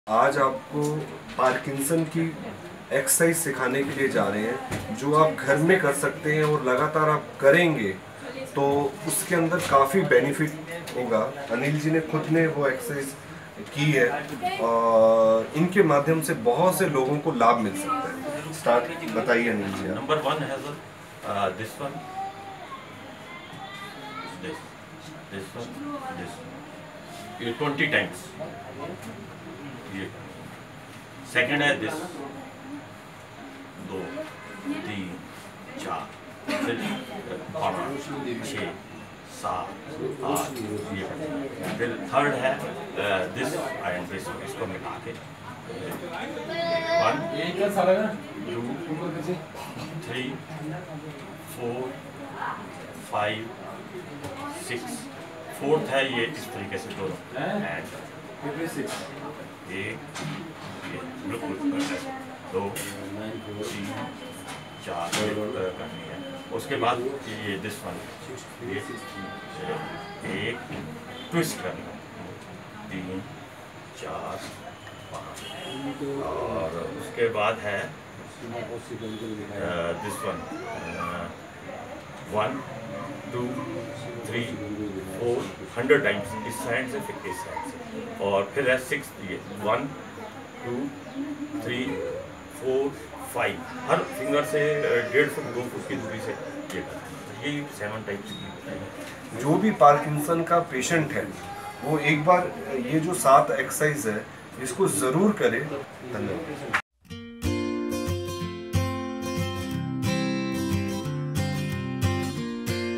आज आपको पार्किंसन की एक्सरसाइज सिखाने के लिए जा रहे हैं जो आप घर में कर सकते हैं और लगातार आप करेंगे तो उसके अंदर काफ़ी बेनिफिट होगा। अनिल जी ने खुद ने वो एक्सरसाइज की है और इनके माध्यम से बहुत से लोगों को लाभ मिल सकता है। स्टार्ट बताइए अनिल जी। नंबर 1 है दिस वन, दिस वन, ये 20 टाइम्स। ये सेकंड है दिस 2 3 4 फिर 5 6 7 8 ये। फिर थर्ड है दिस एंड दिस, इसको मिला के 1 2 3 4 5 6। फोर्थ है ये इस तरीके से दोनों एंड एक बिल्कुल 2 3 4 करनी है। उसके बाद ये दिस वन, ये एक ट्विस्ट करना 3 4 5। और उसके बाद है दिस वन 1 2 3 4 100 टाइम्स इस साइड से फिर इस साइड से। और फिर है 6 ये 1 2 3 4 5 हर फिंगर से 1.5 फुट 2 फुट की दूरी से ये करना। ये 7 टाइप्स। जो भी पार्किंसन का पेशेंट है वो एक बार ये जो 7 एक्सरसाइज है इसको ज़रूर करें। धन्यवाद।